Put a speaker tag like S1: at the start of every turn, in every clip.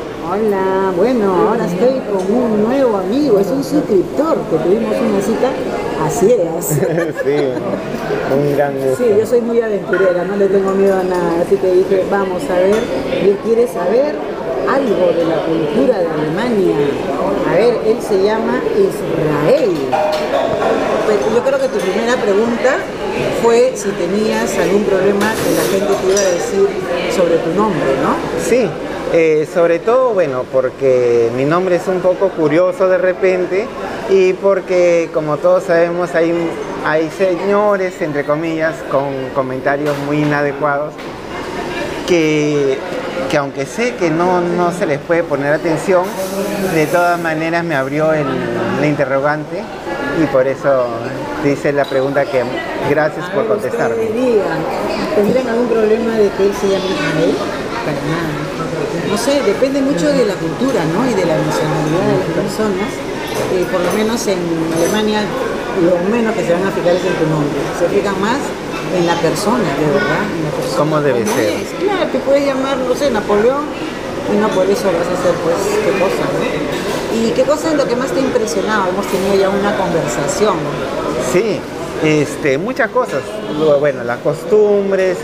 S1: Hola, bueno, ahora estoy con un nuevo amigo, es un suscriptor, que tuvimos una cita a ciegas.
S2: Sí, un gran gusto.
S1: Sí, yo soy muy aventurera, no le tengo miedo a nada, así que dije, vamos a ver, y él quiere saber algo de la cultura de Alemania. A ver, él se llama Israel. Pues yo creo que tu primera pregunta fue si tenías algún problema que la gente te iba a decir sobre tu nombre, ¿no?
S2: Sí, sobre todo, bueno, porque mi nombre es un poco curioso de repente y porque, como todos sabemos, hay señores, entre comillas, con comentarios muy inadecuados que aunque sé que no se les puede poner atención, de todas maneras me abrió la interrogante y por eso te hice la pregunta que gracias por contestarme.
S1: ¿Tendrían algún problema de que él se llame Israel? Para nada. No sé, depende mucho de la cultura, ¿no? Y de la nacionalidad de las personas. Por lo menos en Alemania, lo menos que se van a fijar es en tu nombre. Se fijan más en la persona, de verdad. En la persona.
S2: ¿Cómo debe ser?
S1: Claro, te puedes llamar, no sé, Napoleón, y no por eso vas a hacer, pues, qué cosa, ¿no? ¿Y qué cosa es lo que más te ha impresionado? Hemos tenido ya una conversación.
S2: Sí, muchas cosas. Bueno, las costumbres,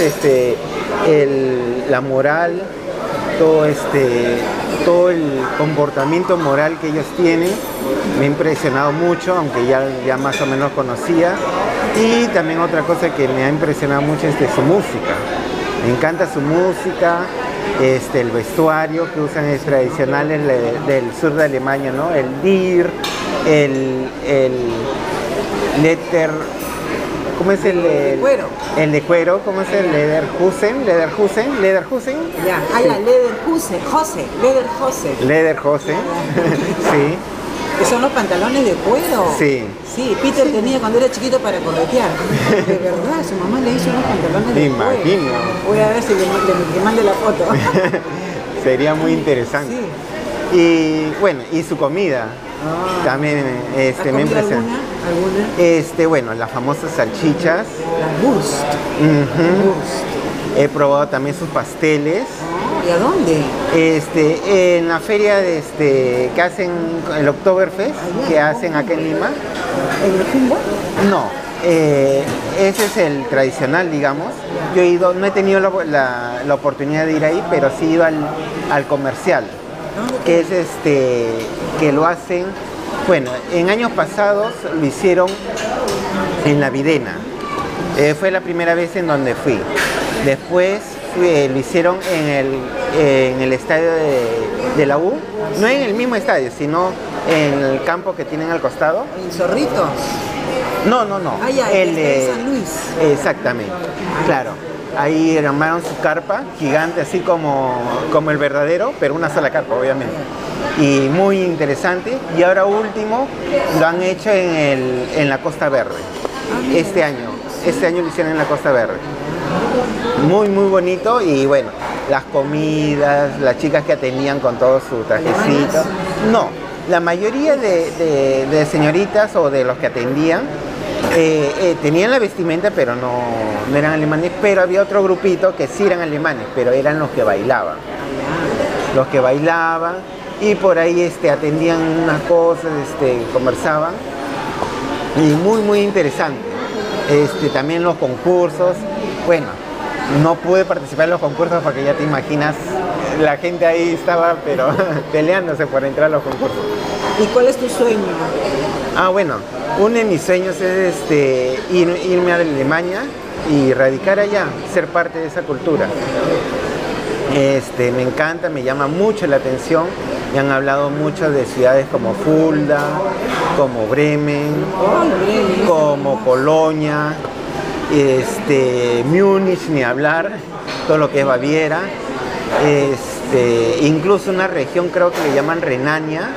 S2: la moral, todo el comportamiento moral que ellos tienen me ha impresionado mucho, aunque ya más o menos conocía. Y también otra cosa que me ha impresionado mucho es de su música. Me encanta su música, el vestuario que usan es tradicional del sur de Alemania, ¿no? El Dir, el Letter, ¿cómo es el de
S1: cuero?
S2: El de cuero, ¿cómo es el Lederhosen?
S1: Ya,
S2: Sí.
S1: Lederhosen,
S2: sí.
S1: que son los pantalones de cuero.
S2: Sí.
S1: Sí, Peter tenía cuando era chiquito para corretear. De verdad, su mamá le hizo unos pantalones de cuero.
S2: Imagino.
S1: Voy a ver si le mande la foto.
S2: Sería muy interesante.
S1: Sí.
S2: Y bueno, y su comida también me impresiona.
S1: ¿Alguna?
S2: Bueno, las famosas salchichas.
S1: La Wurst.
S2: Ujú. He probado también sus pasteles.
S1: ¿Y a dónde?
S2: En la feria que hacen el Oktoberfest, que hacen acá en Lima.
S1: ¿En el Humboldt?
S2: No, ese es el tradicional, digamos. Yo he ido, no he tenido la oportunidad de ir ahí, pero sí he ido al comercial, que es que lo hacen, bueno, en años pasados lo hicieron en La Videna. Fue la primera vez en donde fui. Después lo hicieron en el estadio de la U, no en el mismo estadio, sino en el campo que tienen al costado.
S1: ¿En Zorritos?
S2: No.
S1: Ah, ya,
S2: el
S1: de San Luis.
S2: Exactamente, claro. Ahí armaron su carpa gigante, así como el verdadero, pero una sola carpa, obviamente. Y muy interesante. Y ahora último, lo han hecho en la Costa Verde. Este año lo hicieron en la Costa Verde. Muy bonito y bueno, las comidas, las chicas que atendían con todo su trajecito. No, la mayoría de señoritas o de los que atendían tenían la vestimenta, pero no eran alemanes, pero había otro grupito que sí eran alemanes, pero eran los que bailaban. Los que bailaban y por ahí atendían unas cosas, conversaban y muy interesante. También los concursos, bueno, no pude participar en los concursos porque ya te imaginas, la gente ahí estaba pero peleándose por entrar a los concursos.
S1: ¿Y cuál es tu sueño?
S2: Bueno, uno de mis sueños es irme a Alemania y radicar allá, ser parte de esa cultura. Me encanta, me llama mucho la atención. Me han hablado mucho de ciudades como Fulda, como Bremen, como Colonia, Múnich, ni hablar, todo lo que es Baviera, incluso una región creo que le llaman Renania.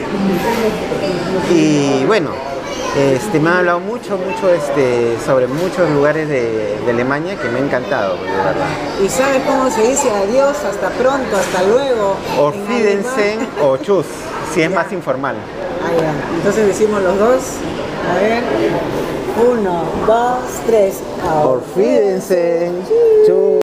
S2: Y bueno, me han hablado mucho sobre muchos lugares de Alemania que me ha encantado, de verdad.
S1: ¿Y sabes cómo se dice adiós, hasta pronto, hasta luego?
S2: Auf Wiedersehen o Tschüss, si es más informal.
S1: Ya. Entonces decimos los dos. A ver. 1, 2, 3.
S2: Auf Wiedersehen. Tschüss.